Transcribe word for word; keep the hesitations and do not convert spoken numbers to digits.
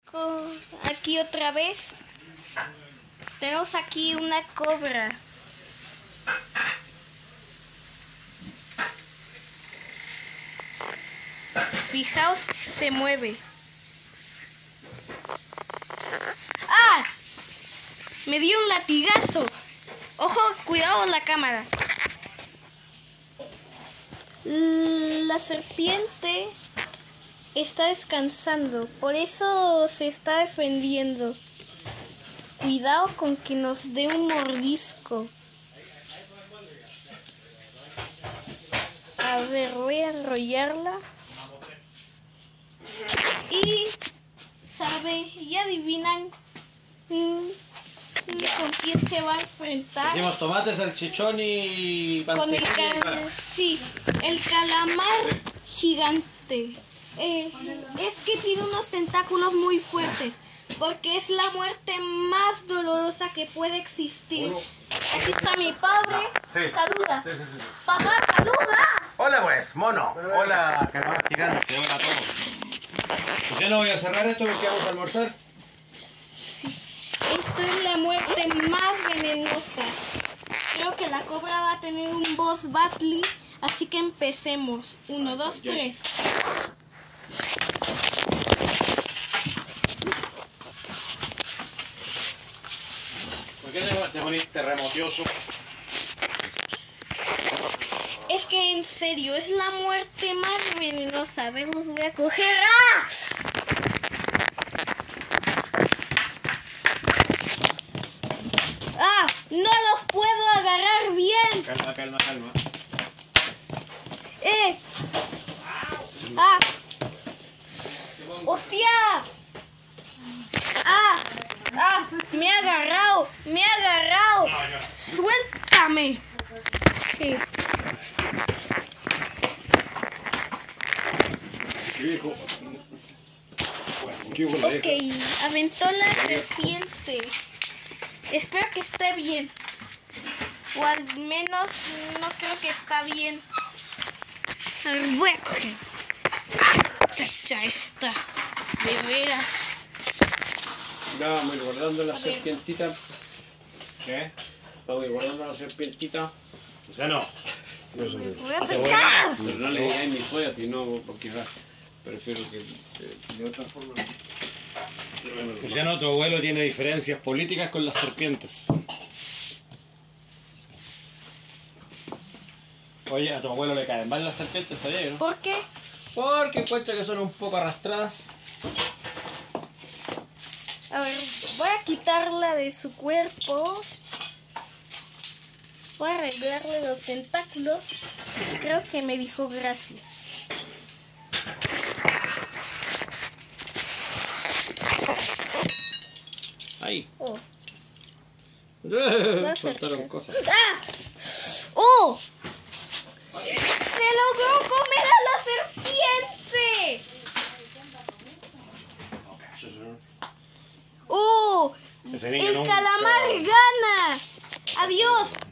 aquí otra vez. Tenemos aquí una cobra. Fijaos que se mueve. ¡Ah! Me dio un latigazo. Ojo, cuidado la cámara. La serpiente está descansando, por eso se está defendiendo. Cuidado con que nos dé un mordisco. A ver, voy a enrollarla. Y, ¿sabe? Y adivinan mmm, con quién se va a enfrentar. Hicimos tomate, salchichón y con el cal sí, el calamar gigante. Eh, es que tiene unos tentáculos muy fuertes, porque es la muerte más dolorosa que puede existir. Aquí está mi padre. Sí. Saluda. Sí, sí, sí. Papá, saluda. Hola pues, mono. Hola, calamar gigante. Hola a todos. Pues ya no voy a cerrar esto porque vamos a almorzar. Sí. Esto es la muerte más venenosa. Creo que la cobra va a tener un boss battle, así que empecemos. Uno, dos, tres. ¿Por qué te ponís terremotioso? Es que en serio, es la muerte más venenosa. A ver, los voy a coger. ¡Ah! ¡Ah! ¡No los puedo agarrar bien! Calma, calma, calma. ¡Eh! ¡Ah! ¡Hostia! ¡Ah! ¡Ah! ¡Me ha agarrado! ¡Me ha agarrado! ¡Suéltame! Eh. Ok, aventó la serpiente. Espero que esté bien. O al menos no creo que está bien. A ver, voy a coger. ¡Ah! Ya está. De veras. Ya vamos a ir guardando la serpientita. ¿Qué? Vamos a ir guardando la serpientita. O sea, no. Me voy a acercar. Pero no le digáis mis joyas, sino porque prefiero que de, de otra forma. Pues ya no, tu abuelo tiene diferencias políticas con las serpientes. Oye, a tu abuelo le caen mal las serpientes, ¿sabías? ¿No? ¿Por qué? Porque encuentra que son un poco arrastradas. A ver, voy a quitarla de su cuerpo. Voy a arreglarle los tentáculos. Creo que me dijo gracias. Ahí. Oh. Faltaron cosas. ¡Ah! ¡Oh! ¡Se logró comer a la serpiente! ¡Oh! Ese niño ¡El nunca- calamar gana! ¡Adiós!